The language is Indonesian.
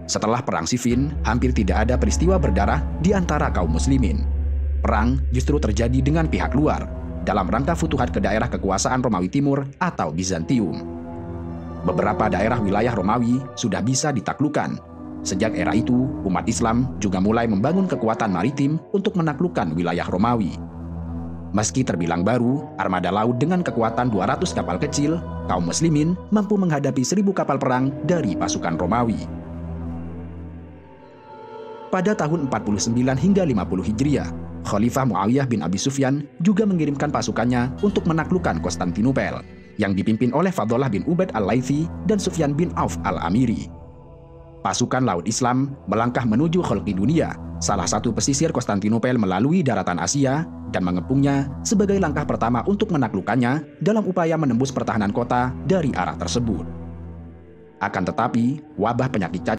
Setelah Perang Siffin, hampir tidak ada peristiwa berdarah di antara kaum muslimin. Perang justru terjadi dengan pihak luar, dalam rangka futuhat ke daerah kekuasaan Romawi Timur atau Bizantium. Beberapa daerah wilayah Romawi sudah bisa ditaklukkan. Sejak era itu, umat Islam juga mulai membangun kekuatan maritim untuk menaklukkan wilayah Romawi. Meski terbilang baru, armada laut dengan kekuatan 200 kapal kecil, kaum muslimin mampu menghadapi 1.000 kapal perang dari pasukan Romawi. Pada tahun 49 hingga 50 Hijriah, Khalifah Muawiyah bin Abi Sufyan juga mengirimkan pasukannya untuk menaklukkan Konstantinopel, yang dipimpin oleh Fadullah bin Ubaid al-Laythi dan Sufyan bin Auf al-Amiri. Pasukan laut Islam melangkah menuju Khalqidunia, salah satu pesisir Konstantinopel melalui daratan Asia, dan mengepungnya sebagai langkah pertama untuk menaklukkannya dalam upaya menembus pertahanan kota dari arah tersebut. Akan tetapi, wabah penyakit cacar